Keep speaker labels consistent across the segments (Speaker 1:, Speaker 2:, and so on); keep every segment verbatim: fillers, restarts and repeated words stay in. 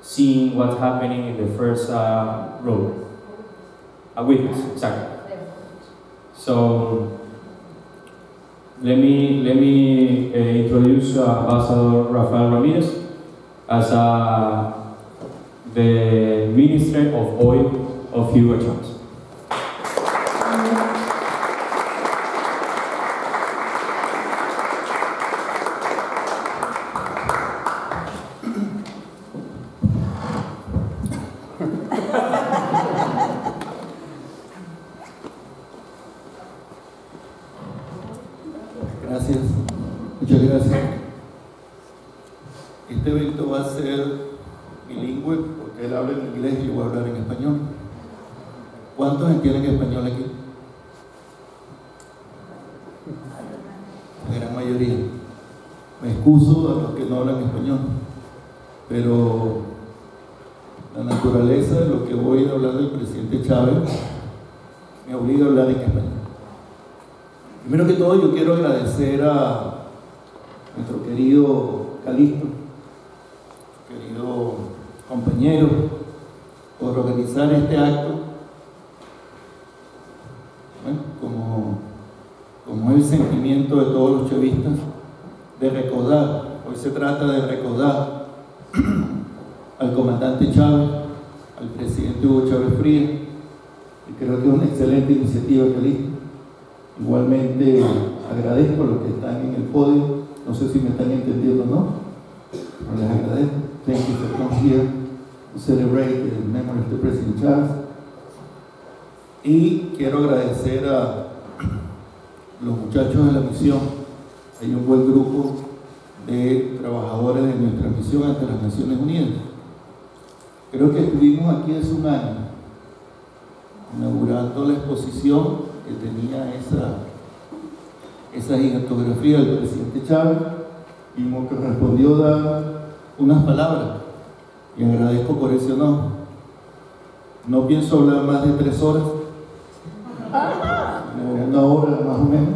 Speaker 1: seeing what's happening in the first uh, row. A witness, exactly. So let me let me uh, introduce uh, Ambassador Rafael Ramirez as uh, the Minister of Oil of Hugo Chávez.
Speaker 2: Gracias, muchas gracias. Este evento va a ser bilingüe porque él habla en inglés y yo voy a hablar en español. ¿Cuántos entienden español aquí? La gran mayoría. Me excuso a los que no hablan español, pero la naturaleza de lo que voy a hablar del presidente Chávez me obliga a hablar en español. Primero que todo, yo quiero agradecer a nuestro querido Calixto, querido compañero, por organizar este acto. Bueno, como, como es el sentimiento de todos los chavistas, de recordar, hoy se trata de recordar al comandante Chávez, al presidente Hugo Chávez Frías, y creo que es una excelente iniciativa, Calixto. Igualmente agradezco a los que están en el podio, no sé si me están entendiendo o no, pero les agradezco. Thank you for coming here to celebrate the memory of the President Chávez. Y quiero agradecer a los muchachos de la misión. Hay un buen grupo de trabajadores de nuestra misión ante las Naciones Unidas. Creo que estuvimos aquí hace un año inaugurando la exposición que tenía esa, esa gigantografía del presidente Chávez, y me correspondió dar unas palabras, y agradezco por ese honor. No pienso hablar más de tres horas, una hora más o menos,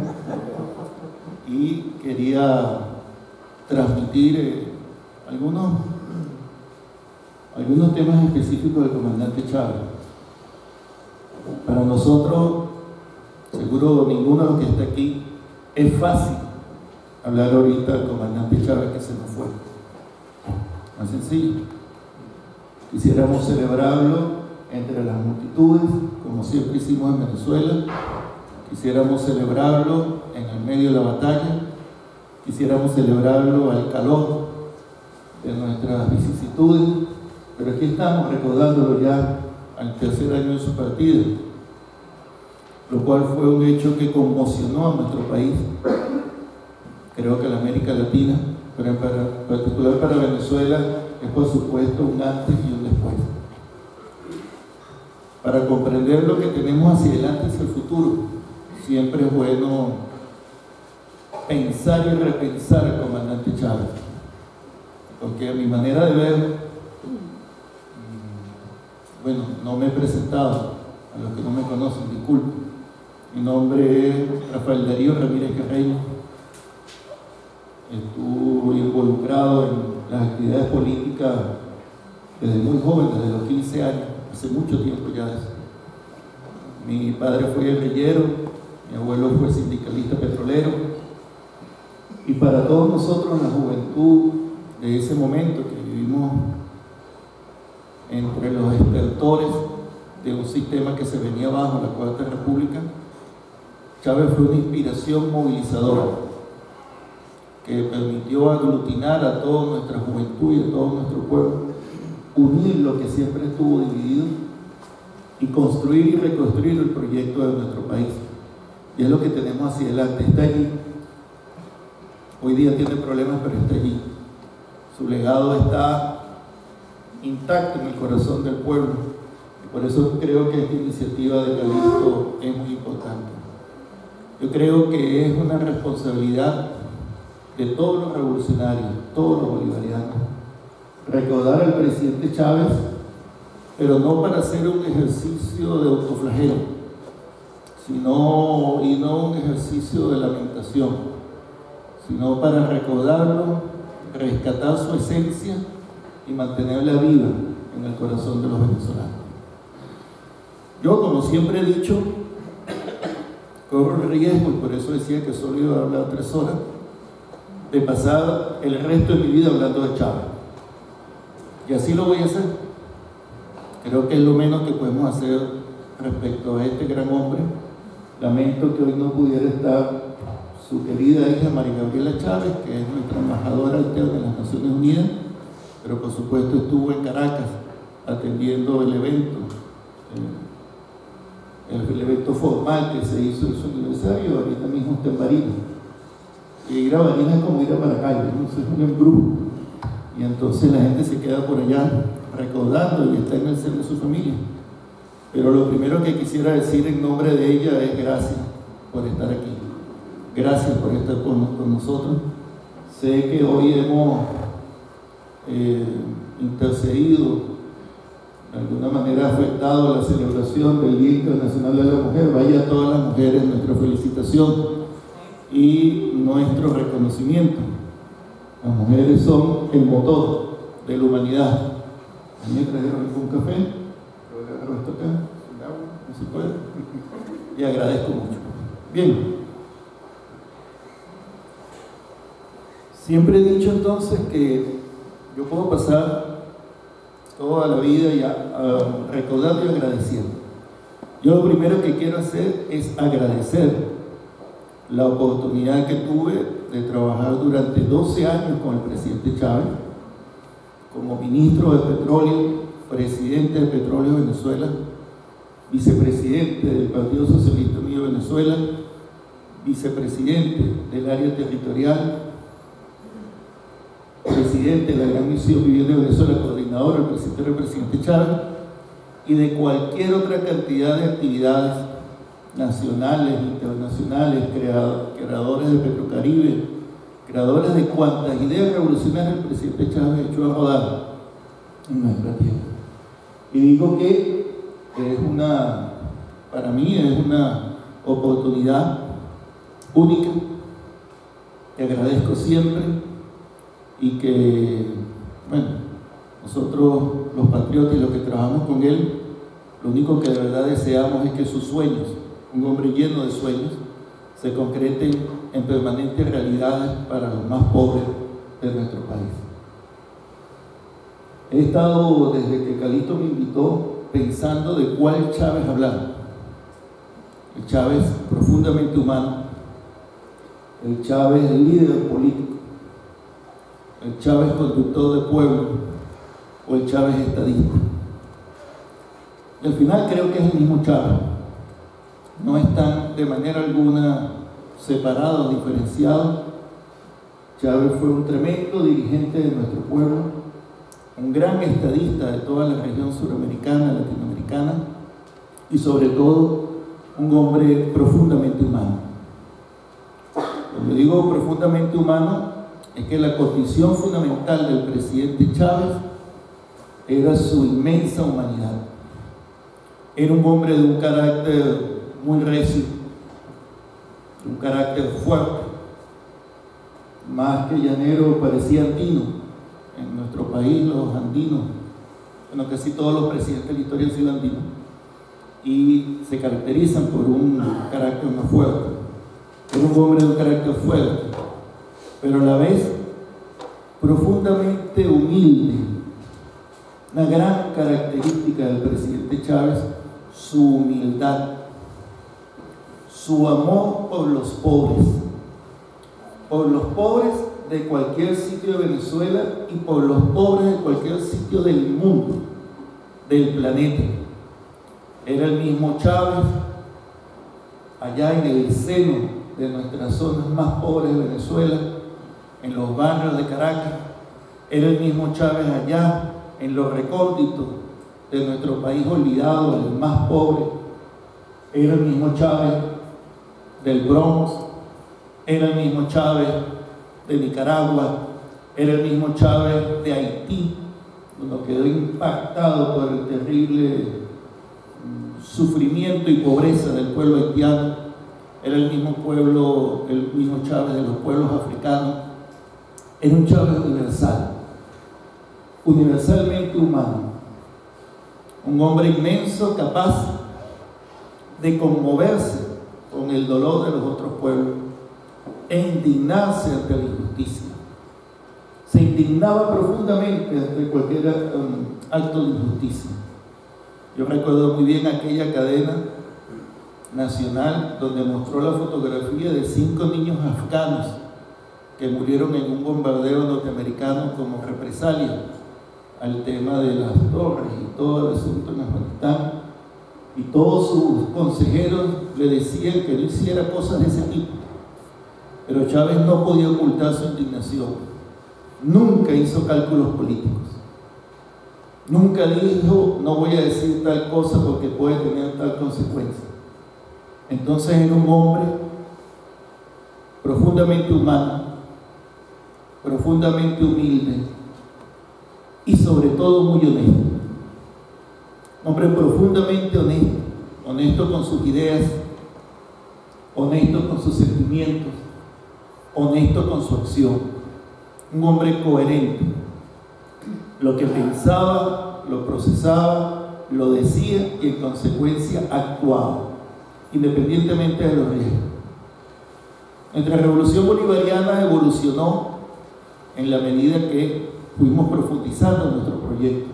Speaker 2: y quería transmitir eh, algunos, algunos temas específicos del comandante Chávez. Para nosotros, seguro ninguno de los que está aquí, es fácil hablar ahorita del comandante Chávez que se nos fue. Más sencillo. Quisiéramos celebrarlo entre las multitudes, como siempre hicimos en Venezuela. Quisiéramos celebrarlo en el medio de la batalla. Quisiéramos celebrarlo al calor de nuestras vicisitudes. Pero aquí estamos recordándolo ya al tercer año de su partida, lo cual fue un hecho que conmocionó a nuestro país, creo que a la América Latina, pero en particular para Venezuela es por supuesto un antes y un después. Para comprender lo que tenemos hacia adelante, hacia el futuro, siempre es bueno pensar y repensar al comandante Chávez, porque a mi manera de ver, bueno, no me he presentado, a los que no me conocen, disculpen. Mi nombre es Rafael Darío Ramírez Carreño. Estuve involucrado en las actividades políticas desde muy joven, desde los quince años, hace mucho tiempo ya. Mi padre fue guerrillero, mi abuelo fue sindicalista petrolero, y para todos nosotros, la juventud de ese momento que vivimos entre los estertores de un sistema que se venía abajo, la Cuarta República, Chávez fue una inspiración movilizadora que permitió aglutinar a toda nuestra juventud y a todo nuestro pueblo, unir lo que siempre estuvo dividido y construir y reconstruir el proyecto de nuestro país. Y es lo que tenemos hacia adelante, está allí. Hoy día tiene problemas, pero está allí. Su legado está intacto en el corazón del pueblo. Por eso creo que esta iniciativa de Calixto es muy importante. Yo creo que es una responsabilidad de todos los revolucionarios, todos los bolivarianos, recordar al presidente Chávez, pero no para hacer un ejercicio de autoflagelo, sino, y no un ejercicio de lamentación, sino para recordarlo, rescatar su esencia y mantenerla viva en el corazón de los venezolanos. Yo, como siempre he dicho, corro el riesgo, y por eso decía que solo iba a hablar tres horas, de pasar el resto de mi vida hablando de Chávez. Y así lo voy a hacer. Creo que es lo menos que podemos hacer respecto a este gran hombre. Lamento que hoy no pudiera estar su querida hija María Gabriela Chávez, que es nuestra embajadora alterna de las Naciones Unidas, pero por supuesto estuvo en Caracas atendiendo el evento, el, el evento formal que se hizo en su aniversario. Ahorita mismo está en Barinas. Y ir a Barinas es como ir a Maracaibo, ¿no? Es un embrujo. Y entonces la gente se queda por allá recordando y está en el ser de su familia. Pero lo primero que quisiera decir en nombre de ella es gracias por estar aquí. Gracias por estar con, con nosotros. Sé que hoy hemos eh, intercedido, de alguna manera afectado a la celebración del Día Internacional de la Mujer. Vaya a todas las mujeres nuestra felicitación y nuestro reconocimiento. Las mujeres son el motor de la humanidad. A mí me trajeron un café, yo agarro esto acá, el agua, no se puede, y agradezco mucho. Bien, siempre he dicho entonces que yo puedo pasar toda la vida ya uh, recordando y agradeciendo. Yo lo primero que quiero hacer es agradecer la oportunidad que tuve de trabajar durante doce años con el presidente Chávez, como ministro de Petróleo, presidente de Petróleo de Venezuela, vicepresidente del Partido Socialista Unido de Venezuela, vicepresidente del área territorial, presidente de la Gran Misión Vivienda de Venezuela, coordinador del presidente del presidente Chávez, y de cualquier otra cantidad de actividades nacionales, internacionales, creadores de Petrocaribe, creadores de cuantas ideas revolucionarias el presidente Chávez echó a rodar en nuestra tierra. Y digo que es una, para mí es una oportunidad única, que agradezco siempre y que, bueno, nosotros los patriotas y los que trabajamos con él, lo único que de verdad deseamos es que sus sueños, un hombre lleno de sueños, se concreten en permanentes realidades para los más pobres de nuestro país. He estado, desde que Calixto me invitó, pensando de cuál Chávez hablar. El Chávez profundamente humano, el Chávez líder político, el Chávez conductor de pueblo o el Chávez estadista. Y al final creo que es el mismo Chávez. No están de manera alguna separados, diferenciados. Chávez fue un tremendo dirigente de nuestro pueblo, un gran estadista de toda la región suramericana, latinoamericana, y sobre todo un hombre profundamente humano. Cuando digo profundamente humano, es que la condición fundamental del presidente Chávez era su inmensa humanidad. Era un hombre de un carácter muy recio, un carácter fuerte, más que llanero, parecía andino. En nuestro país los andinos, bueno, casi todos los presidentes de la historia han sido andinos y se caracterizan por un carácter más fuerte. Era un hombre de un carácter fuerte, pero a la vez profundamente humilde. Una gran característica del presidente Chávez, su humildad, su amor por los pobres, por los pobres de cualquier sitio de Venezuela y por los pobres de cualquier sitio del mundo, del planeta. Era el mismo Chávez allá en el seno de nuestras zonas más pobres de Venezuela, en los barrios de Caracas. Era el mismo Chávez allá en los recónditos de nuestro país olvidado, el más pobre. Era el mismo Chávez del Bronx, era el mismo Chávez de Nicaragua, era el mismo Chávez de Haití, cuando quedó impactado por el terrible sufrimiento y pobreza del pueblo haitiano. Era el mismo pueblo, el mismo Chávez de los pueblos africanos. Era un Chávez universal. universalmente humano, un hombre inmenso capaz de conmoverse con el dolor de los otros pueblos e indignarse ante la injusticia. Se indignaba profundamente ante cualquier um, acto de injusticia. Yo recuerdo muy bien aquella cadena nacional donde mostró la fotografía de cinco niños afganos que murieron en un bombardeo norteamericano como represalia al tema de las torres y todo el asunto en Afganistán, y todos sus consejeros le decían que no hiciera cosas de ese tipo, pero Chávez no podía ocultar su indignación. Nunca hizo cálculos políticos, nunca dijo no voy a decir tal cosa porque puede tener tal consecuencia. Entonces era un hombre profundamente humano, profundamente humilde y sobre todo muy honesto. Un hombre profundamente honesto, honesto con sus ideas, honesto con sus sentimientos, honesto con su acción. Un hombre coherente. Lo que pensaba, lo procesaba, lo decía y en consecuencia actuaba, independientemente de los riesgos. Nuestra revolución bolivariana evolucionó en la medida que fuimos profundizando en nuestro proyecto.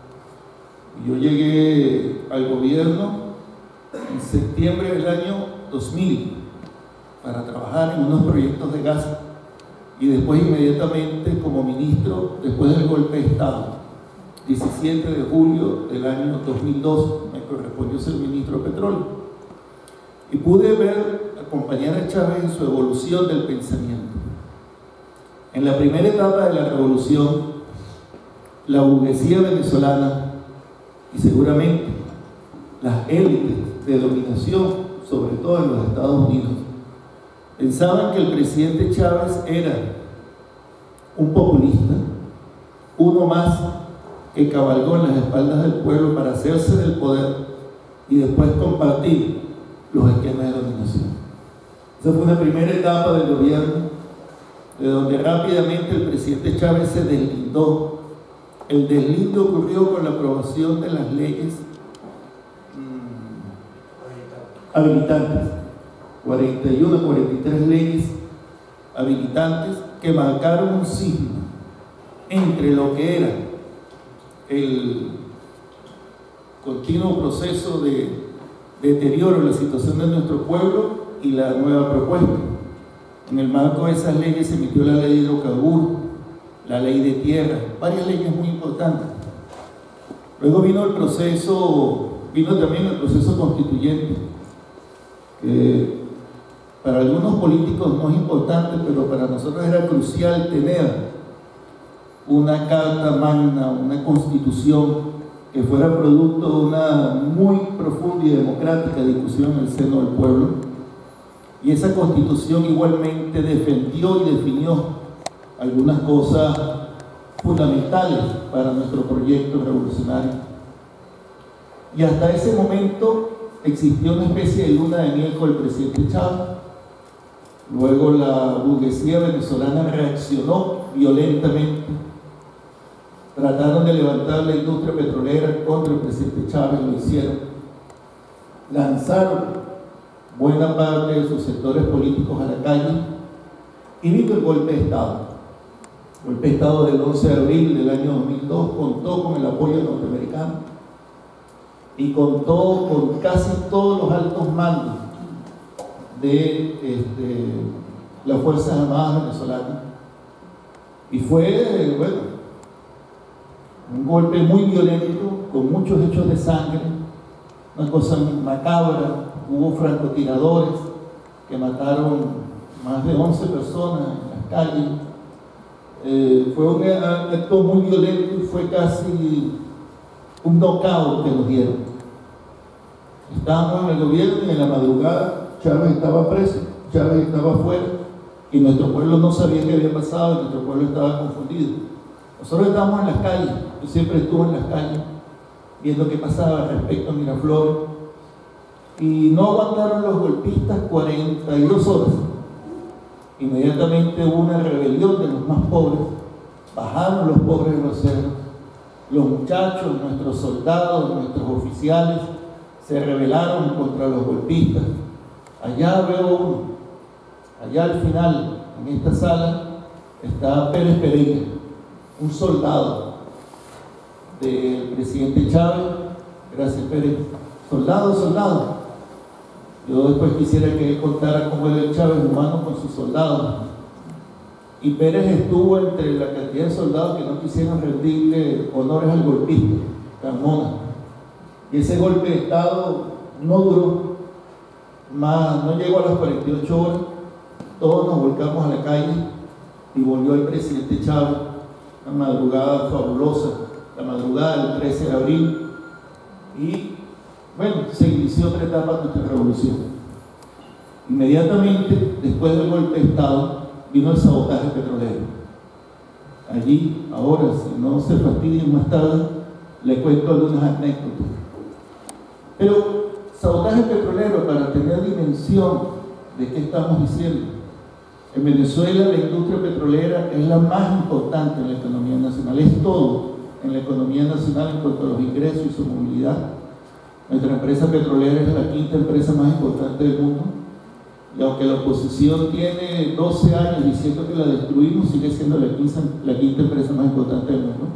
Speaker 2: Yo llegué al gobierno en septiembre del año dos mil para trabajar en unos proyectos de gas y después inmediatamente como ministro después del golpe de Estado. diecisiete de julio del año dos mil dos me correspondió ser ministro de Petróleo y pude ver, acompañar a Chávez en su evolución del pensamiento. En la primera etapa de la revolución, la burguesía venezolana y seguramente las élites de dominación, sobre todo en los Estados Unidos, pensaban que el presidente Chávez era un populista, uno más que cabalgó en las espaldas del pueblo para hacerse del poder y después compartir los esquemas de dominación. Esa fue una primera etapa del gobierno, de donde rápidamente el presidente Chávez se deslindó. El deslinde ocurrió con la aprobación de las leyes mmm, habilitantes, cuarenta y uno, cuarenta y tres leyes habilitantes que marcaron un signo entre lo que era el continuo proceso de deterioro de la situación de nuestro pueblo y la nueva propuesta. En el marco de esas leyes se emitió la ley de hidrocarburos, la ley de tierra, varias leyes muy importantes. Luego vino el proceso, vino también el proceso constituyente, que para algunos políticos no es importante, pero para nosotros era crucial tener una carta magna, una constitución que fuera producto de una muy profunda y democrática discusión en el seno del pueblo. Y esa constitución igualmente defendió y definió algunas cosas fundamentales para nuestro proyecto revolucionario. Y hasta ese momento existió una especie de luna de miel con el presidente Chávez. Luego la burguesía venezolana reaccionó violentamente. Trataron de levantar la industria petrolera contra el presidente Chávez, lo hicieron. Lanzaron buena parte de sus sectores políticos a la calle y vino el golpe de Estado. El golpe de Estado del once de abril del año dos mil dos contó con el apoyo norteamericano y contó con casi todos los altos mandos de este, las Fuerzas Armadas venezolanas. Y fue, bueno, un golpe muy violento, con muchos hechos de sangre, una cosa macabra. Hubo francotiradores que mataron más de once personas en las calles. Eh, fue un acto muy violento y fue casi un knockout que nos dieron. Estábamos en el gobierno y en la madrugada Chávez estaba preso, Chávez estaba afuera y nuestro pueblo no sabía qué había pasado y nuestro pueblo estaba confundido. Nosotros estábamos en las calles, yo siempre estuve en las calles viendo qué pasaba respecto a Miraflores. Y no aguantaron los golpistas cuarenta y dos horas. Inmediatamente hubo una rebelión de los más pobres, bajaron los pobres de los cerros los muchachos, nuestros soldados, nuestros oficiales se rebelaron contra los golpistas. Allá veo uno, allá al final, en esta sala, está Pérez Pereira, un soldado del presidente Chávez. Gracias, Pérez. Soldado, soldado. Yo después quisiera que él contara cómo era el Chávez humano con sus soldados. Y Pérez estuvo entre la cantidad de soldados que no quisieron rendirle honores al golpista, Carmona. Y ese golpe de Estado no duró, más, no llegó a las cuarenta y ocho horas. Todos nos volcamos a la calle y volvió el presidente Chávez, una madrugada fabulosa, la madrugada del trece de abril. Y bueno, se inició otra etapa de nuestra revolución. Inmediatamente después del golpe de Estado vino el sabotaje petrolero. Allí, ahora, si no se fastidian más tarde, les cuento algunas anécdotas. Pero sabotaje petrolero, para tener dimensión de qué estamos diciendo. En Venezuela la industria petrolera es la más importante en la economía nacional, es todo en la economía nacional en cuanto a los ingresos y su movilidad. Nuestra empresa petrolera es la quinta empresa más importante del mundo, y aunque la oposición tiene doce años diciendo que la destruimos, sigue siendo la quinta, la quinta empresa más importante del mundo.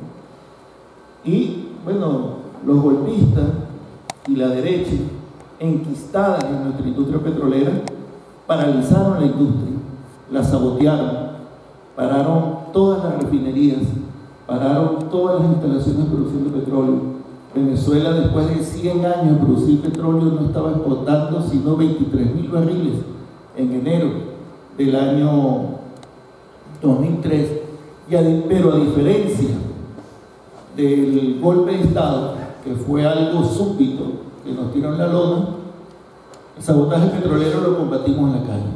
Speaker 2: Y bueno, los golpistas y la derecha, enquistadas en nuestra industria petrolera, paralizaron la industria, la sabotearon, pararon todas las refinerías, pararon todas las instalaciones de producción de petróleo. Venezuela, después de cien años de producir petróleo, no estaba exportando sino veintitrés mil barriles en enero del año dos mil tres. Y a, pero a diferencia del golpe de Estado, que fue algo súbito, que nos tiró en la lona, el sabotaje petrolero lo combatimos en la calle.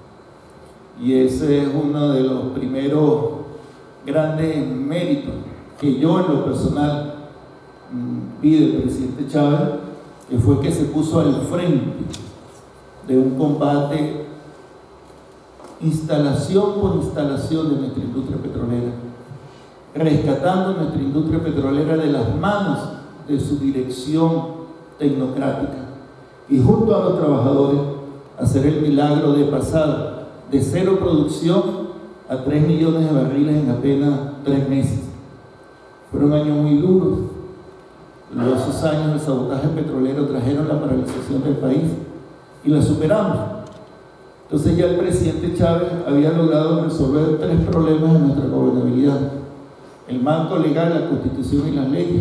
Speaker 2: Y ese es uno de los primeros grandes méritos que yo en lo personal mmm, vi del presidente Chávez, que fue que se puso al frente de un combate instalación por instalación de nuestra industria petrolera, rescatando nuestra industria petrolera de las manos de su dirección tecnocrática, y junto a los trabajadores hacer el milagro de pasar de cero producción a tres millones de barriles en apenas tres meses. Fueron años muy duros. Los esos años del sabotaje petrolero trajeron la paralización del país y la superamos. Entonces ya el presidente Chávez había logrado resolver tres problemas de nuestra gobernabilidad: el marco legal, la constitución y las leyes,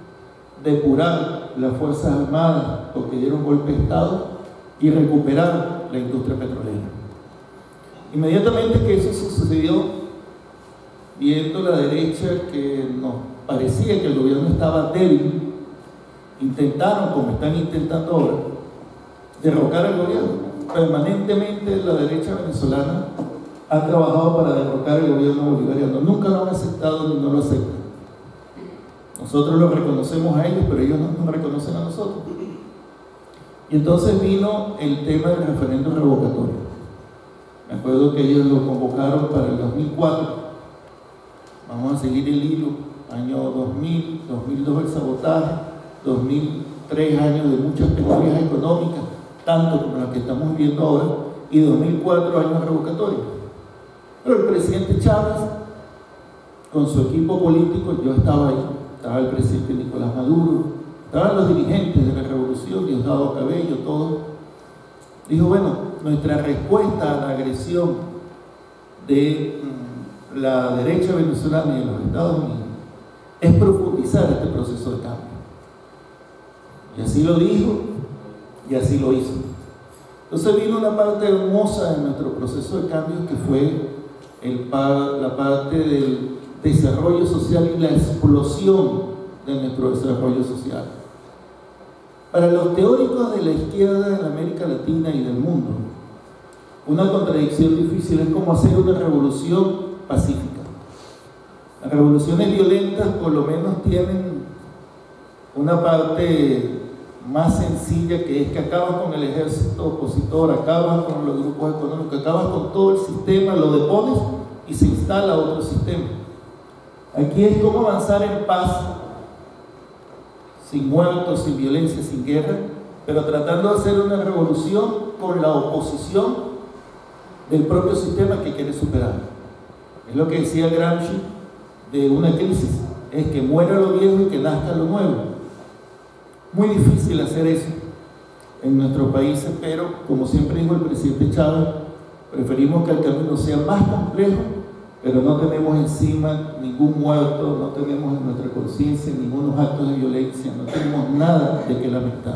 Speaker 2: depurar las fuerzas armadas porque dieron golpe de Estado y recuperar la industria petrolera. Inmediatamente que eso sucedió, viendo la derecha que nos parecía que el gobierno estaba débil, intentaron, como están intentando ahora, derrocar al gobierno. Permanentemente la derecha venezolana ha trabajado para derrocar el gobierno bolivariano. Nunca lo han aceptado ni no lo aceptan. Nosotros lo reconocemos a ellos, pero ellos no nos reconocen a nosotros. Y entonces vino el tema del referéndum revocatorio. Me acuerdo que ellos lo convocaron para el dos mil cuatro. Vamos a seguir el hilo. Año dos mil, dos mil dos el sabotaje, dos mil tres años de muchas penurias económicas, tanto como las que estamos viendo ahora, y dos mil cuatro años revocatorios. Pero el presidente Chávez, con su equipo político, yo estaba ahí, estaba el presidente Nicolás Maduro, estaban los dirigentes de la revolución, Diosdado Cabello, todos. Dijo, bueno, nuestra respuesta a la agresión de mmm, la derecha venezolana y de los Estados Unidos es profundizar este proceso de cambio. Y así lo dijo y así lo hizo. Entonces vino una parte hermosa de nuestro proceso de cambio, que fue el, la parte del desarrollo social y la explosión de nuestro desarrollo social. Para los teóricos de la izquierda en América Latina y del mundo, una contradicción difícil es como hacer una revolución pacífica. Las revoluciones violentas por lo menos tienen una parte más sencilla, que es que acabas con el ejército opositor, acabas con los grupos económicos, acabas con todo el sistema, lo depones y se instala otro sistema. Aquí es cómo avanzar en paz sin muertos, sin violencia, sin guerra, pero tratando de hacer una revolución con la oposición del propio sistema que quiere superar. Es lo que decía Gramsci de una crisis, es que muera lo viejo y que nazca lo nuevo. Muy difícil hacer eso en nuestros países, pero como siempre dijo el presidente Chávez, preferimos que el camino sea más complejo, pero no tenemos encima ningún muerto, no tenemos en nuestra conciencia ningunos actos de violencia, no tenemos nada de que lamentar.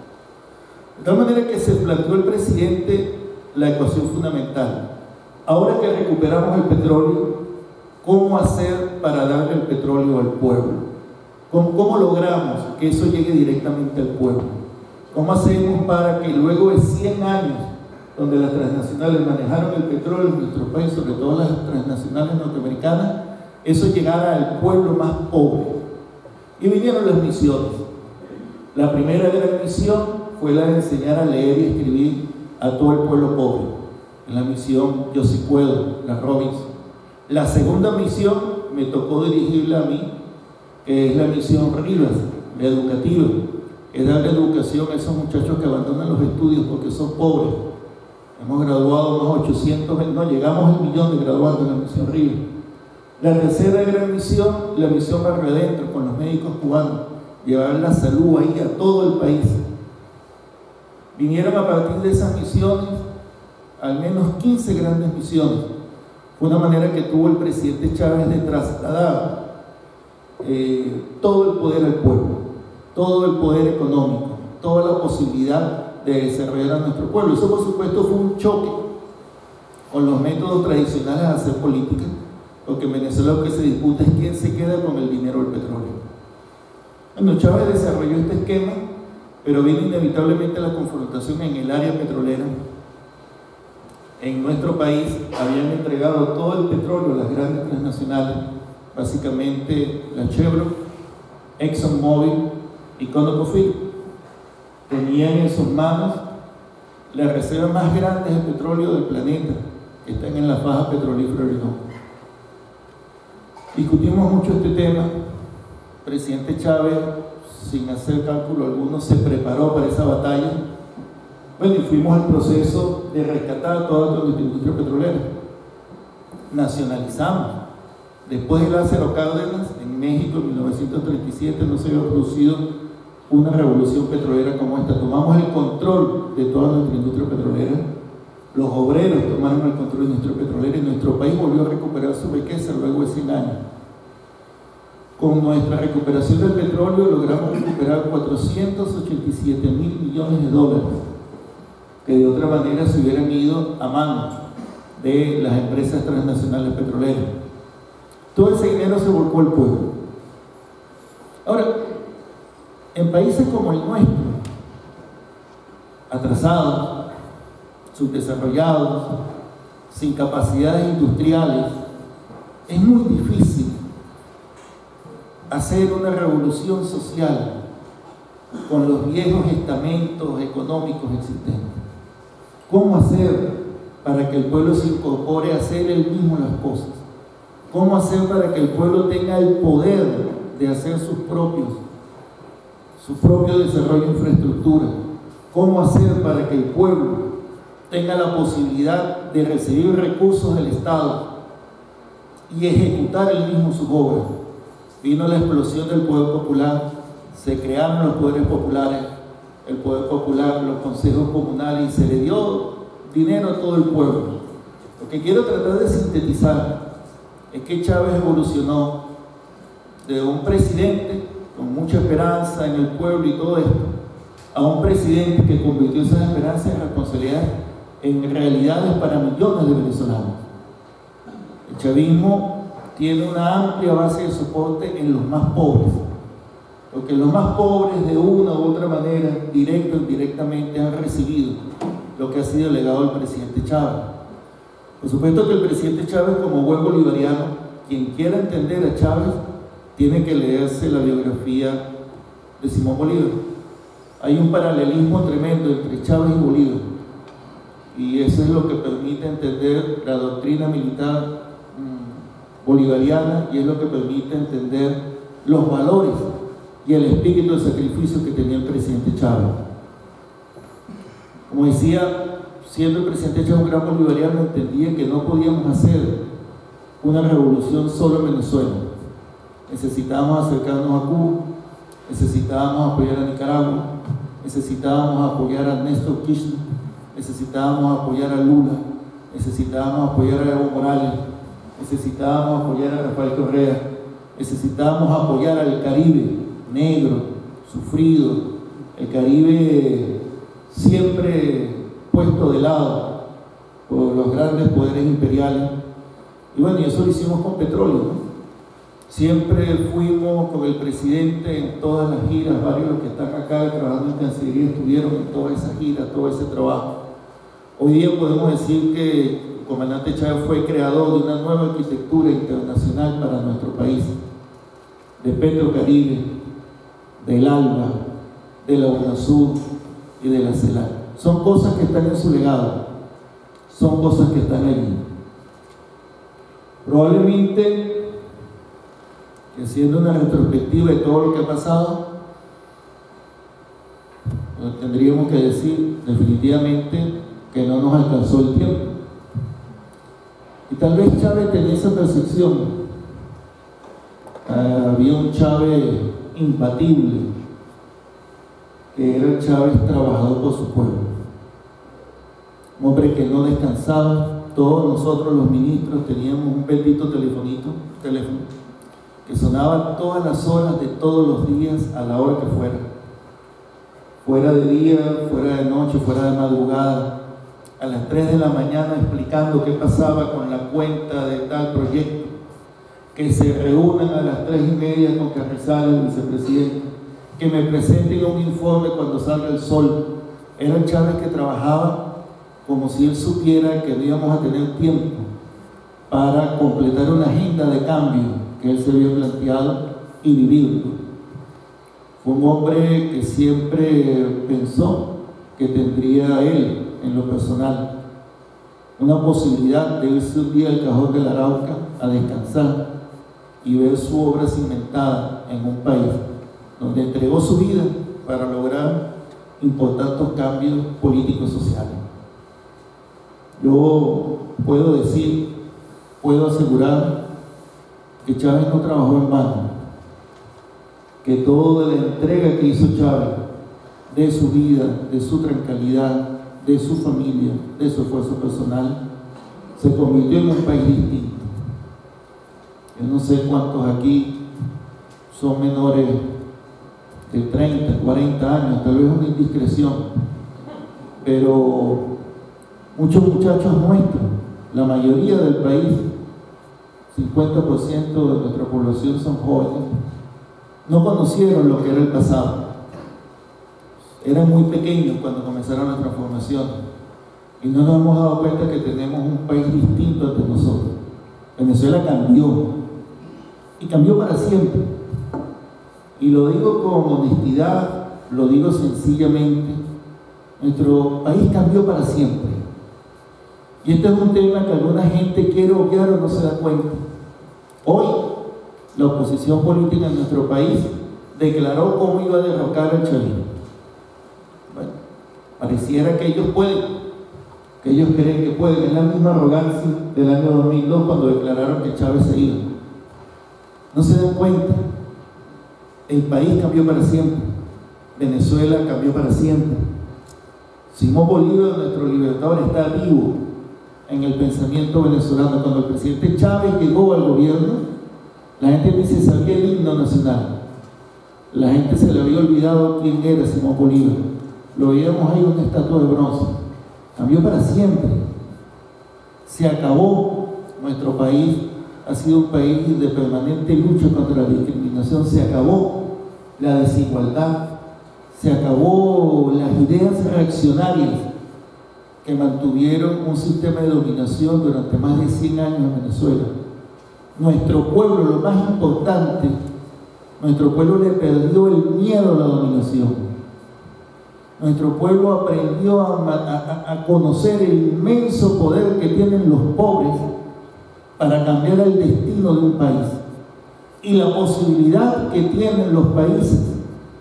Speaker 2: De tal manera que se planteó el presidente la ecuación fundamental. Ahora que recuperamos el petróleo, ¿cómo hacer para darle el petróleo al pueblo? ¿Cómo, cómo logramos que eso llegue directamente al pueblo? ¿Cómo hacemos para que luego de cien años, donde las transnacionales manejaron el petróleo en nuestro país, sobre todo las transnacionales norteamericanas, eso llegara al pueblo más pobre? Y vinieron las misiones. La primera gran misión fue la de enseñar a leer y escribir a todo el pueblo pobre, en la misión Yo Sí Puedo, la Robinson. La segunda misión me tocó dirigirla a mí, que es la misión Rivas, la educativa, es darle educación a esos muchachos que abandonan los estudios porque son pobres. Hemos graduado más de ochocientos, no, llegamos al millón de graduados en la misión Rivas. La tercera gran misión, la misión Barrio Adentro, con los médicos cubanos, llevar la salud ahí a todo el país. Vinieron a partir de esas misiones al menos quince grandes misiones. Fue una manera que tuvo el presidente Chávez de trasladar eh, todo el poder al pueblo, todo el poder económico, toda la posibilidad de desarrollar a nuestro pueblo. Eso, por supuesto, fue un choque con los métodos tradicionales de hacer política, porque en Venezuela lo que se disputa es quién se queda con el dinero del petróleo. Bueno, Chávez desarrolló este esquema, pero vino inevitablemente la confrontación en el área petrolera. En nuestro país habían entregado todo el petróleo a las grandes transnacionales, básicamente la Chevron, ExxonMobil y ConocoPhillips. Tenían en sus manos las reservas más grandes de petróleo del planeta, que están en la faja petrolífera orinoco. Discutimos mucho este tema. El presidente Chávez, sin hacer cálculo alguno, se preparó para esa batalla. Bueno, y fuimos al proceso de rescatar toda nuestra industria petrolera. Nacionalizamos. Después de Lázaro Cárdenas, en México, en mil novecientos treinta y siete, no se había producido una revolución petrolera como esta. Tomamos el control de toda nuestra industria petrolera. Los obreros tomaron el control de nuestra petrolera y nuestro país volvió a recuperar su riqueza luego de cien años. Con nuestra recuperación del petróleo logramos recuperar cuatrocientos ochenta y siete mil millones de dólares, que de otra manera se hubieran ido a manos de las empresas transnacionales petroleras. Todo ese dinero se volcó al pueblo. Ahora, en países como el nuestro, atrasados, subdesarrollados, sin capacidades industriales, es muy difícil hacer una revolución social con los viejos estamentos económicos existentes. ¿Cómo hacer para que el pueblo se incorpore a hacer él mismo las cosas? ¿Cómo hacer para que el pueblo tenga el poder de hacer sus propios, su propio desarrollo de infraestructura? ¿Cómo hacer para que el pueblo tenga la posibilidad de recibir recursos del Estado y ejecutar él mismo sus obras? Vino la explosión del poder popular, se crearon los poderes populares, el poder popular, los consejos comunales, y se le dio dinero a todo el pueblo. Lo que quiero tratar de sintetizar es que Chávez evolucionó de un presidente con mucha esperanza en el pueblo y todo esto, a un presidente que convirtió esas esperanzas en responsabilidad en realidades para millones de venezolanos. El chavismo tiene una amplia base de soporte en los más pobres, porque los más pobres de una u otra manera, directa o indirectamente, han recibido lo que ha sido el legado del presidente Chávez. Por supuesto que el presidente Chávez, como buen bolivariano, quien quiera entender a Chávez, tiene que leerse la biografía de Simón Bolívar. Hay un paralelismo tremendo entre Chávez y Bolívar, y eso es lo que permite entender la doctrina militar bolivariana, y es lo que permite entender los valores y el espíritu de sacrificio que tenía el presidente Chávez. Como decía, siendo el presidente Chávez un gran bolivariano, entendía que no podíamos hacer una revolución solo en Venezuela. Necesitábamos acercarnos a Cuba, necesitábamos apoyar a Nicaragua, necesitábamos apoyar a Néstor Kirchner, necesitábamos apoyar a Lula, necesitábamos apoyar a Evo Morales, necesitábamos apoyar a Rafael Correa, necesitábamos apoyar al Caribe negro, sufrido, el Caribe siempre puesto de lado por los grandes poderes imperiales. Y bueno, y eso lo hicimos con petróleo, ¿no? Siempre fuimos con el presidente en todas las giras, varios de los que están acá trabajando en Cancillería estuvieron en todas esas giras, todo ese trabajo. Hoy día podemos decir que el comandante Chávez fue creador de una nueva arquitectura internacional para nuestro país, de Petrocaribe, del ALBA, de la UNASUR y de la CELAC. Son cosas que están en su legado, son cosas que están allí. Probablemente, haciendo una retrospectiva de todo lo que ha pasado, tendríamos que decir definitivamente que no nos alcanzó el tiempo. Y tal vez Chávez tenía esa percepción. Uh, había un Chávez imbatible, que era el Chávez trabajador por su pueblo. Un hombre que no descansaba. Todos nosotros los ministros teníamos un bendito telefonito, teléfono, que sonaba todas las horas de todos los días a la hora que fuera. Fuera de día, fuera de noche, fuera de madrugada, a las tres de la mañana explicando qué pasaba con la cuenta de tal proyecto, que se reúnan a las tres y media con Carrizales, el vicepresidente, que me presenten un informe cuando salga el sol. Era el Chávez que trabajaba como si él supiera que no íbamos a tener tiempo para completar una agenda de cambio que él se había planteado y vivirlo. Fue un hombre que siempre pensó que tendría él, en lo personal, una posibilidad de irse un día al Cajón del Arauca a descansar y ver su obra cimentada en un país donde entregó su vida para lograr importantes cambios políticos y sociales. Yo puedo decir, puedo asegurar que Chávez no trabajó en vano, que toda la entrega que hizo Chávez de su vida, de su tranquilidad, de su familia, de su esfuerzo personal, se convirtió en un país distinto. Yo no sé cuántos aquí son menores de treinta, cuarenta años, tal vez una indiscreción, pero muchos muchachos nuestros, la mayoría del país, cincuenta por ciento de nuestra población son jóvenes, no conocieron lo que era el pasado. Eran muy pequeños cuando comenzaron la transformación y no nos hemos dado cuenta que tenemos un país distinto entre nosotros. Venezuela cambió y cambió para siempre. Y lo digo con honestidad, lo digo sencillamente, nuestro país cambió para siempre. Y este es un tema que alguna gente quiere obviar o no se da cuenta. Hoy, la oposición política en nuestro país declaró cómo iba a derrocar al chavismo. Bueno, pareciera que ellos pueden, que ellos creen que pueden. Es la misma arrogancia del año dos mil dos cuando declararon que Chávez se iba. No se dan cuenta. El país cambió para siempre. Venezuela cambió para siempre. Simón Bolívar, nuestro libertador, está vivo en el pensamiento venezolano. Cuando el presidente Chávez llegó al gobierno, la gente ni se sabía el himno nacional. La gente se le había olvidado quién era Simón Bolívar. Lo veíamos ahí en una estatua de bronce. Cambió para siempre. Se acabó. Nuestro país ha sido un país de permanente lucha contra la discriminación. Se acabó la desigualdad. Se acabó las ideas reaccionarias que mantuvieron un sistema de dominación durante más de cien años en Venezuela. Nuestro pueblo, lo más importante, nuestro pueblo le perdió el miedo a la dominación. Nuestro pueblo aprendió a, a, a conocer el inmenso poder que tienen los pobres para cambiar el destino de un país y la posibilidad que tienen los países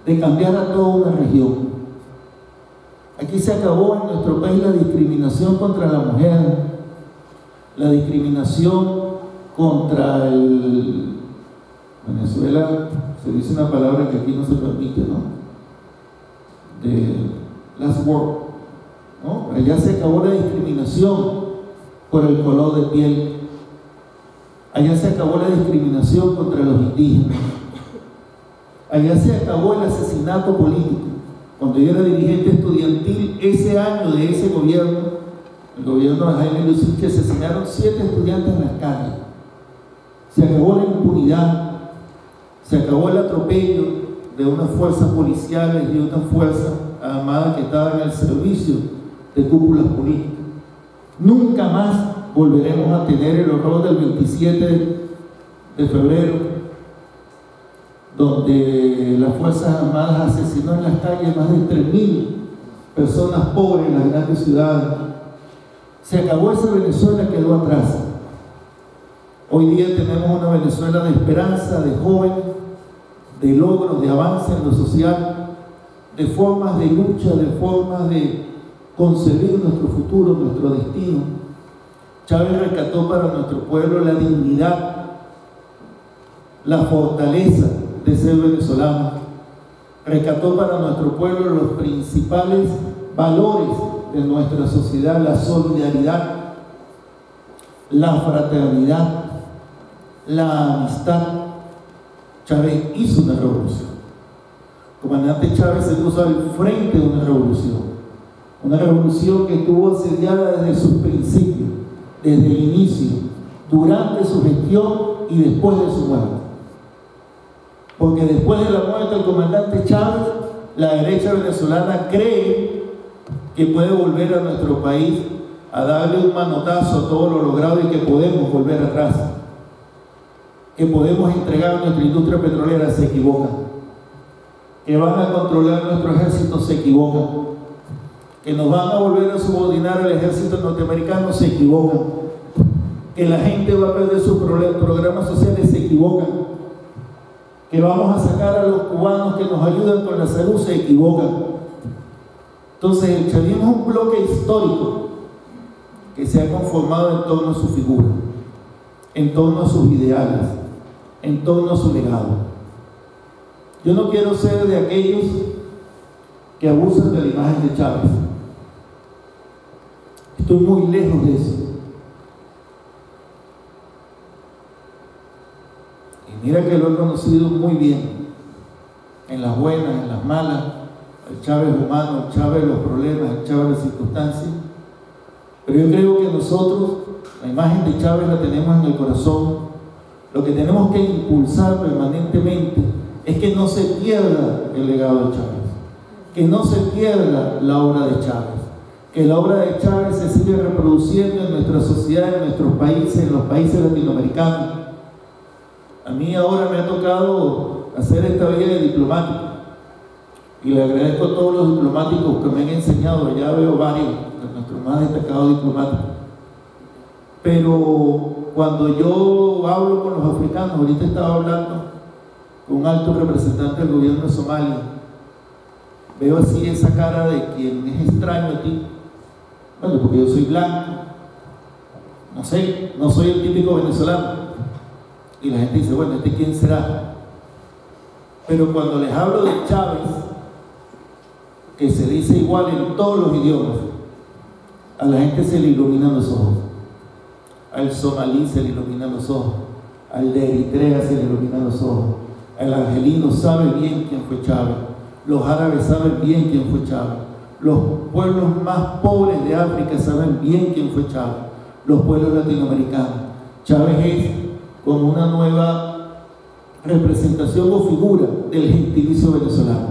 Speaker 2: de cambiar a toda una región. Aquí se acabó en nuestro país la discriminación contra la mujer, la discriminación contra el... Venezuela, se dice una palabra que aquí no se permite, ¿no? De last word, ¿no? Allá se acabó la discriminación por el color de piel. Allá se acabó la discriminación contra los indígenas. Allá se acabó el asesinato político. Cuando yo era dirigente estudiantil, ese año de ese gobierno, el gobierno de Jaime Lucio, que asesinaron siete estudiantes en las calles. Se acabó la impunidad, se acabó el atropello de unas fuerzas policiales y una fuerza armada que estaban al servicio de cúpulas políticas. Nunca más volveremos a tener el horror del veintisiete de febrero, donde las Fuerzas Armadas asesinó en las calles más de tres mil personas pobres en las grandes ciudades. Se acabó esa Venezuela, quedó atrás. Hoy día tenemos una Venezuela de esperanza, de jóvenes, de logros, de avance en lo social, de formas de lucha, de formas de concebir nuestro futuro, nuestro destino. Chávez rescató para nuestro pueblo la dignidad, la fortaleza de ser venezolano. Rescató para nuestro pueblo los principales valores de nuestra sociedad: la solidaridad, la fraternidad, la amistad. Chávez hizo una revolución. El comandante Chávez se puso al frente de una revolución, una revolución que estuvo asediada desde sus principios, desde el inicio, durante su gestión y después de su muerte. Porque después de la muerte del comandante Chávez, la derecha venezolana cree que puede volver a nuestro país a darle un manotazo a todo lo logrado y que podemos volver atrás, que podemos entregar nuestra industria petrolera. Se equivocan. Que van a controlar nuestro ejército. Se equivocan. Que nos van a volver a subordinar al ejército norteamericano. Se equivocan. Que la gente va a perder sus programas sociales. Se equivocan. Que vamos a sacar a los cubanos que nos ayudan con la salud. Se equivocan. Entonces el chavismo es un bloque histórico que se ha conformado en torno a su figura, en torno a sus ideales, en torno a su legado. Yo no quiero ser de aquellos que abusan de la imagen de Chávez. Estoy muy lejos de eso. Y mira que lo he conocido muy bien, en las buenas, en las malas, el Chávez humano, el Chávez de los problemas, el Chávez de las circunstancias. Pero yo creo que nosotros, la imagen de Chávez la tenemos en el corazón. Lo que tenemos que impulsar permanentemente es que no se pierda el legado de Chávez, que no se pierda la obra de Chávez, que la obra de Chávez se siga reproduciendo en nuestra sociedad, en nuestros países, en los países latinoamericanos. A mí ahora me ha tocado hacer esta vida de diplomático y le agradezco a todos los diplomáticos que me han enseñado. Ya veo varios de nuestros más destacados diplomáticos. Pero cuando yo hablo con los africanos, ahorita estaba hablando con un alto representante del gobierno de Somalia, veo así esa cara de quien es extraño a ti. Bueno, porque yo soy blanco, no sé, no soy el típico venezolano. Y la gente dice, bueno, ¿este quién será? Pero cuando les hablo de Chávez, que se dice igual en todos los idiomas, a la gente se le iluminan los ojos. Al somalí se le iluminan los ojos, al de Eritrea se le iluminan los ojos, el argelino sabe bien quién fue Chávez, los árabes saben bien quién fue Chávez, los pueblos más pobres de África saben bien quién fue Chávez, los pueblos latinoamericanos. Chávez es como una nueva representación o figura del gentilicio venezolano.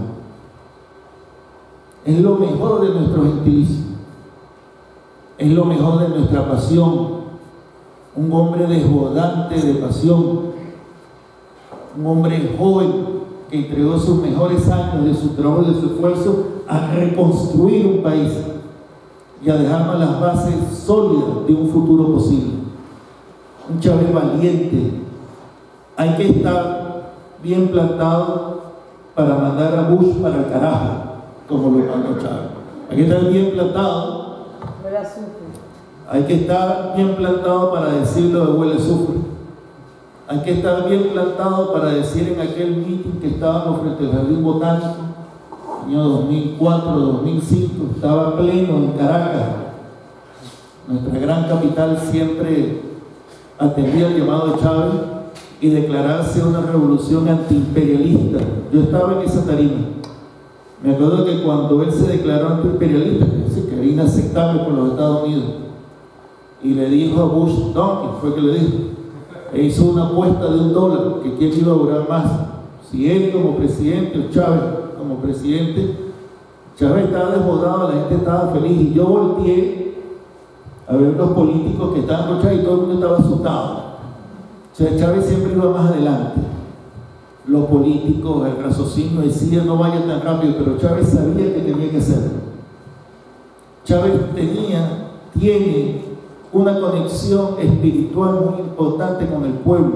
Speaker 2: Es lo mejor de nuestro gentilicio, es lo mejor de nuestra pasión. Un hombre desbordante de pasión, un hombre joven que entregó sus mejores años de su trabajo y de su esfuerzo a reconstruir un país y a dejarnos las bases sólidas de un futuro posible. Un Chávez valiente. Hay que estar bien plantado para mandar a Bush para el carajo, como lo mandó Chávez. Hay que estar bien plantado. Hay que estar bien plantado para decir lo de huele azufre. Hay que estar bien plantado para decir en aquel meeting que estábamos frente al Jardín Botánico, año dos mil cuatro, dos mil cinco, estaba pleno en Caracas. Nuestra gran capital siempre atendía el llamado de Chávez y declararse una revolución antiimperialista. Yo estaba en esa tarima. Me acuerdo que cuando él se declaró antiimperialista, que era inaceptable por los Estados Unidos, y le dijo a Bush Donkey, fue que le dijo, e hizo una apuesta de un dólar, que quién iba a durar más, si él como presidente o Chávez como presidente. Chávez estaba desbordado, la gente estaba feliz, y yo volteé a ver los políticos que estaban con Chávez y todo el mundo estaba asustado. O sea, Chávez siempre iba más adelante. Los políticos, el raciocinio decía no vaya tan rápido, pero Chávez sabía que tenía que hacerlo. Chávez tenía, tiene una conexión espiritual muy importante con el pueblo.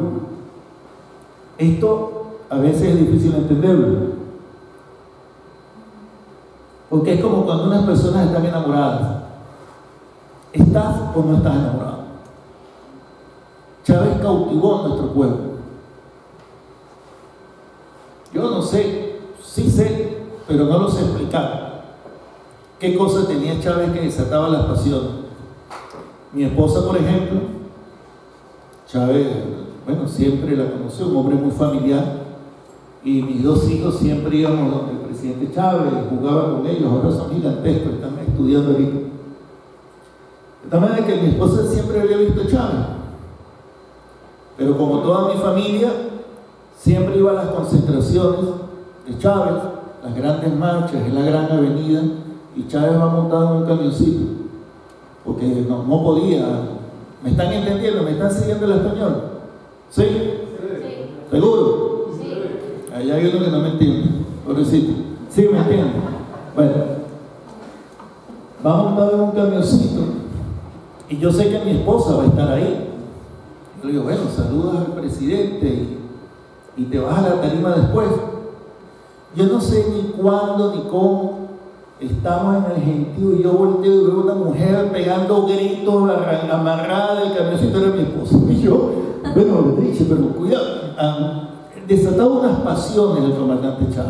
Speaker 2: Esto a veces es difícil entenderlo, porque es como cuando unas personas están enamoradas. ¿Estás o no estás enamorado? Chávez cautivó a nuestro pueblo. Yo no sé, sí sé, pero no lo sé explicar. ¿Qué cosa tenía Chávez que desataba las pasiones? Mi esposa, por ejemplo, Chávez, bueno, siempre la conoció, un hombre muy familiar, y mis dos hijos siempre íbamos donde el presidente Chávez, jugaba con ellos, ahora son gigantescos, están estudiando ahorita. De tal manera que mi esposa siempre había visto a Chávez, pero como toda mi familia, siempre iba a las concentraciones de Chávez, las grandes marchas en la gran avenida, y Chávez va montado en un camioncito, porque no, no podía. ¿Me están entendiendo? ¿Me están siguiendo el español? ¿Sí? Sí. ¿Seguro? Sí. Allá hay uno que no me entiende, pobrecito. ¿Sí me entiende? Bueno, va montado en un camioncito, y yo sé que mi esposa va a estar ahí. Yo le digo, bueno, saludas al presidente y, y te vas a la tarima después. Yo no sé ni cuándo ni cómo. Estamos en el gentío y yo volteo y veo una mujer pegando gritos amarrada del camioncito, era mi esposa. Y yo, bueno, le dije, pero cuidado, um, desataba unas pasiones el comandante Chávez.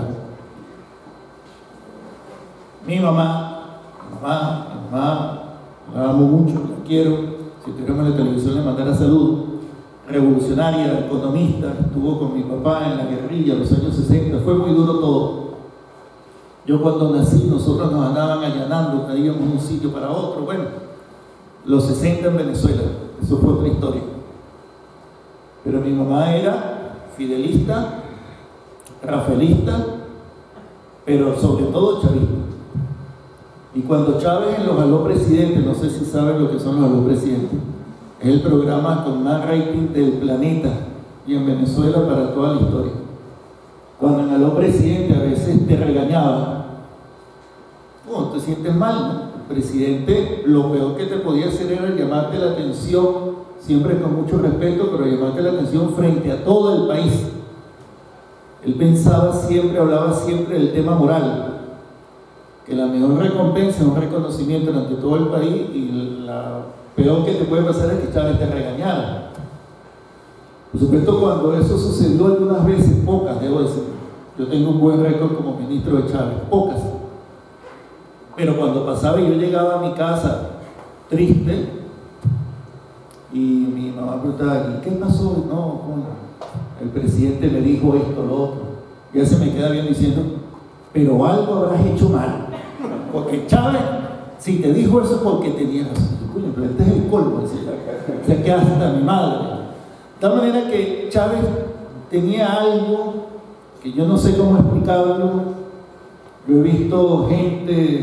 Speaker 2: Mi mamá, mi mamá, mi mamá, la amo mucho, la quiero. Si tuviéramos en la televisión le mandara salud. Revolucionaria, economista, estuvo con mi papá en la guerrilla en los años sesenta, fue muy duro todo. Yo cuando nací, nosotros nos andaban allanando, caíamos de un sitio para otro. Bueno, los sesenta en Venezuela, eso fue otra historia. Pero mi mamá era fidelista, rafaelista, pero sobre todo chavista. Y cuando Chávez en los Aló Presidente, no sé si saben lo que son los Aló Presidente, es el programa con más rating del planeta y en Venezuela para toda la historia. Cuando en Aló Presidente a veces te regañaban, oh, te sientes mal, ¿no? El presidente lo peor que te podía hacer era llamarte la atención, siempre con mucho respeto, pero llamarte la atención frente a todo el país. Él pensaba siempre, hablaba siempre del tema moral, que la mejor recompensa es un reconocimiento ante todo el país, y la peor que te puede pasar es que Chávez te regañara. Por supuesto, cuando eso sucedió algunas veces, pocas, debo decir, yo tengo un buen récord como ministro de Chávez, pocas. Pero cuando pasaba y yo llegaba a mi casa triste, y mi mamá preguntaba, ¿qué pasó? No, el presidente me dijo esto, lo otro. Ya se me queda bien diciendo, pero algo habrás hecho mal. Porque Chávez, si te dijo eso es porque tenías razón. Coño, pero este es el colmo, o sea, que hasta mi madre. De tal manera que Chávez tenía algo que yo no sé cómo explicarlo. Yo he visto gente,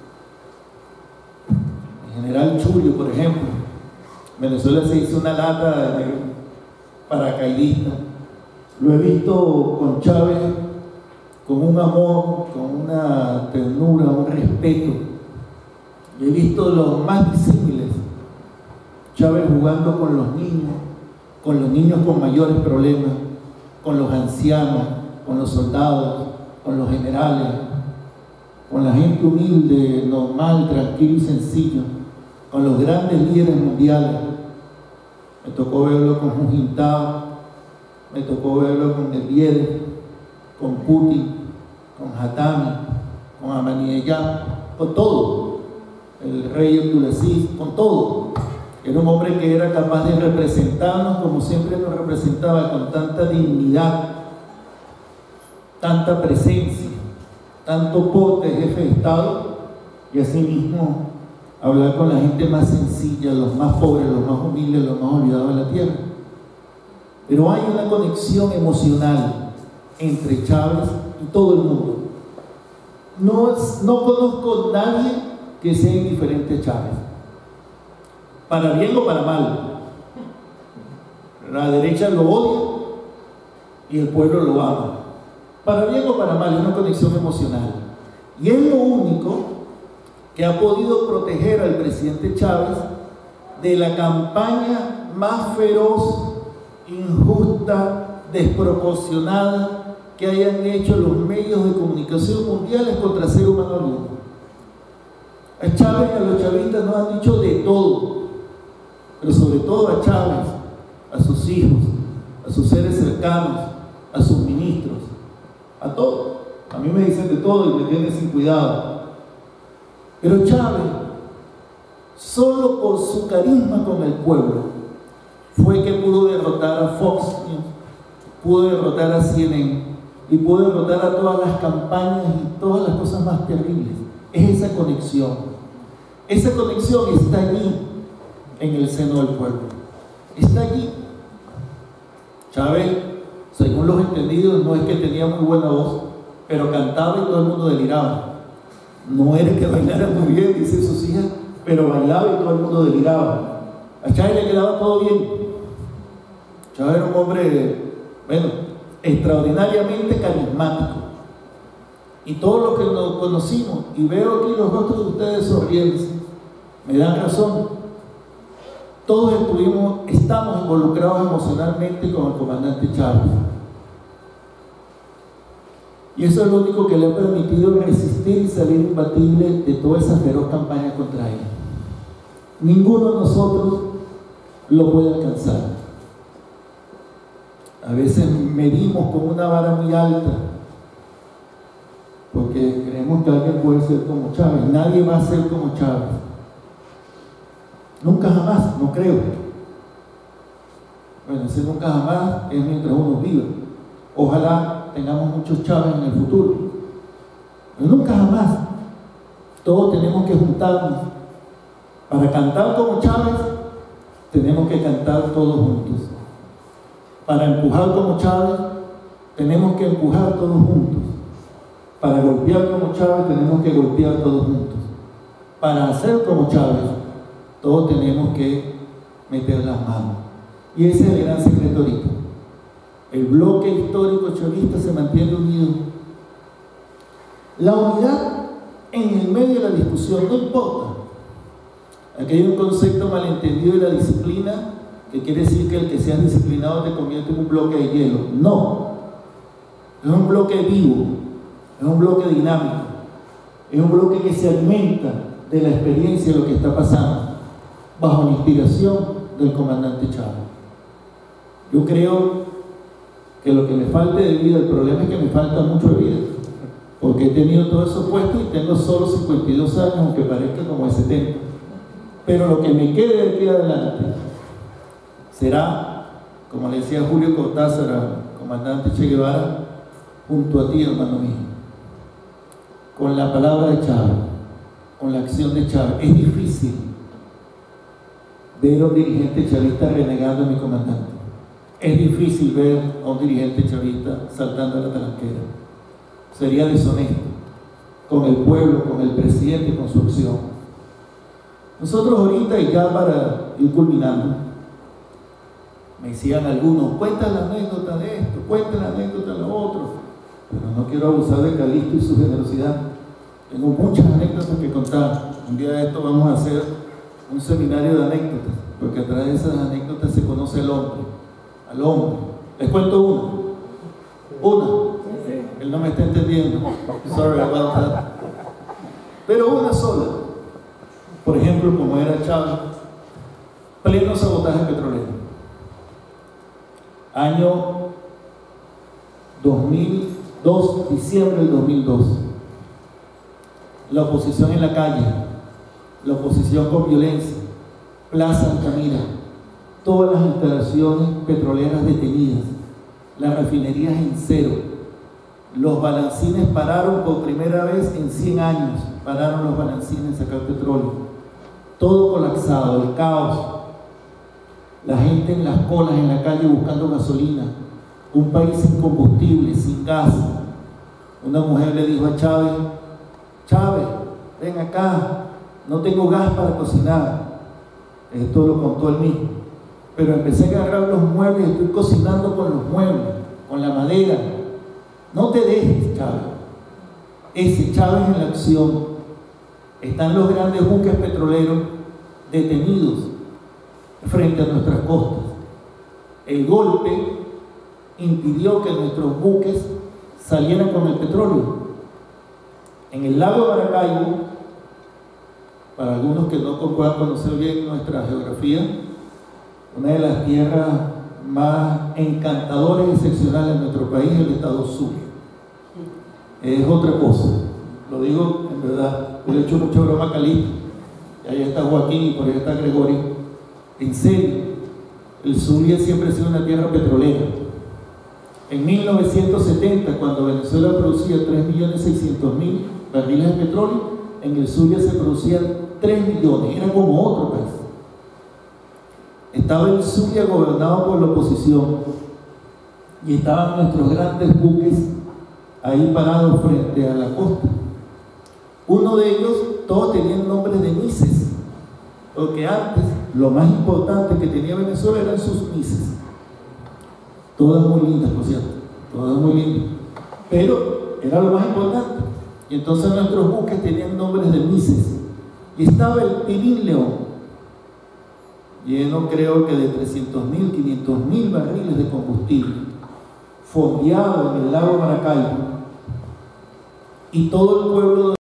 Speaker 2: el general Churio, por ejemplo, en Venezuela se hizo una lata de paracaidista. Lo he visto con Chávez con un amor, con una ternura, un respeto. He visto los más disímiles. Chávez jugando con los niños, con los niños con mayores problemas, con los ancianos, con los soldados, con los generales, con la gente humilde, normal, tranquilo y sencillo, con los grandes líderes mundiales. Me tocó verlo con Hu Jintao, me tocó verlo con Medvedev, con Putin, con Hatami, con Ahmadinejad, con todo. El rey Abdulaziz, con todo. Era un hombre que era capaz de representarnos como siempre nos representaba, con tanta dignidad, tanta presencia, tanto porte de jefe de Estado, y asimismo hablar con la gente más sencilla, los más pobres, los más humildes, los más olvidados de la tierra. Pero hay una conexión emocional entre Chávez y todo el mundo. No, es, no conozco a nadie que sea indiferente a Chávez, para bien o para mal. La derecha lo odia y el pueblo lo ama, para bien o para mal. Es una conexión emocional, y es lo único que ha podido proteger al presidente Chávez de la campaña más feroz, injusta, desproporcionada que hayan hecho los medios de comunicación mundiales contra ser humano alguno. A Chávez y a los chavistas nos han dicho de todo, pero sobre todo a Chávez, a sus hijos, a sus seres cercanos, a sus ministros, a todos. A mí me dicen de todo y me tienen sin cuidado. Pero Chávez, solo por su carisma con el pueblo, fue que pudo derrotar a Fox News, pudo derrotar a C N N y pudo derrotar a todas las campañas y todas las cosas más terribles. Es esa conexión. Esa conexión está allí, en el seno del pueblo. Está allí. Chávez, según los entendidos, no es que tenía muy buena voz, pero cantaba y todo el mundo deliraba. No era que bailara muy bien, dicen sus hijas, pero bailaba y todo el mundo deliraba. A Chávez le quedaba todo bien. Chávez era un hombre, bueno, extraordinariamente carismático. Y todos los que nos conocimos, y veo aquí los rostros de ustedes sonrientes, me dan razón. Todos estuvimos, estamos involucrados emocionalmente con el comandante Chávez. Y eso es lo único que le ha permitido resistir y salir imbatible de toda esa feroz campaña contra él. Ninguno de nosotros lo puede alcanzar. A veces medimos con una vara muy alta, porque creemos que alguien puede ser como Chávez. Nadie va a ser como Chávez. Nunca jamás, no creo. Bueno, ese nunca jamás es mientras uno viva. Ojalá tengamos muchos Chávez en el futuro, pero nunca jamás. Todos tenemos que juntarnos. Para cantar como Chávez, tenemos que cantar todos juntos. Para empujar como Chávez, tenemos que empujar todos juntos. Para golpear como Chávez, tenemos que golpear todos juntos. Para hacer como Chávez, todos tenemos que meter las manos. Y ese es el gran secreto ahorita. El bloque histórico chavista se mantiene unido. La unidad en el medio de la discusión no importa. Aquí hay un concepto malentendido de la disciplina, que quiere decir que el que sea disciplinado te convierte en un bloque de hielo. No. Es un bloque vivo, es un bloque dinámico, es un bloque que se alimenta de la experiencia de lo que está pasando, bajo la inspiración del comandante Chávez. Yo creo que lo que me falte de vida, el problema es que me falta mucho de vida, porque he tenido todo eso puesto y tengo solo cincuenta y dos años, aunque parezca como de setenta. Pero lo que me quede de aquí adelante será, como le decía Julio Cortázar al comandante Che Guevara, junto a ti, hermano mío, con la palabra de Chávez, con la acción de Chávez. Es difícil ver a un dirigente chavista renegando a mi comandante. Es difícil ver a un dirigente chavista saltando a la talanquera. Sería deshonesto con el pueblo, con el presidente y con su acción. Nosotros ahorita, y ya para ir culminando, me decían algunos, cuenta la anécdota de esto, cuenta la anécdota de lo otro, pero no quiero abusar de Calixto y su generosidad. Tengo muchas anécdotas que contar. Un día de esto vamos a hacer un seminario de anécdotas, porque a través de esas anécdotas se conoce el hombre, al hombre. Les cuento una. Una. él no me está entendiendo. Sorry about that. Pero una sola. Por ejemplo, como era Chávez, pleno sabotaje petrolero. Año dos mil dos, diciembre del dos mil dos. La oposición en la calle, la oposición con violencia, Plaza Altamira, todas las instalaciones petroleras detenidas, las refinerías en cero, los balancines pararon por primera vez en cien años, pararon los balancines en sacar petróleo, todo colapsado, el caos, la gente en las colas en la calle buscando gasolina, un país sin combustible, sin gas. Una mujer le dijo a Chávez: Chávez, ven acá, no tengo gas para cocinar. Esto lo contó él mismo. Pero empecé a agarrar los muebles y estoy cocinando con los muebles, con la madera. No te dejes, Chávez. Ese Chávez en la acción. Están los grandes buques petroleros detenidos frente a nuestras costas. El golpe impidió que nuestros buques salieran con el petróleo. En el lago de Maracaibo, para algunos que no puedan conocer bien nuestra geografía, una de las tierras más encantadoras y excepcionales de nuestro país es el estado Zulia. Es otra cosa, lo digo en verdad. Yo le he hecho mucha broma a Calixto, y ahí está Joaquín y por ahí está Gregorio. En serio, el Zulia siempre ha sido una tierra petrolera. En mil novecientos setenta, cuando Venezuela producía tres millones seiscientos mil barriles de petróleo, en el Zulia se producían tres millones, era como otro país. Estaba el Zulia gobernado por la oposición y estaban nuestros grandes buques ahí parados frente a la costa. Uno de ellos, todos tenían nombres de mises, porque antes lo más importante que tenía Venezuela eran sus mises. Todas muy lindas, por cierto, todas muy lindas, pero era lo más importante. Y entonces nuestros buques tenían nombres de mises. Y estaba el Pilín León, lleno creo que de trescientos mil, quinientos mil barriles de combustible, fondeado en el lago Maracaibo, y todo el pueblo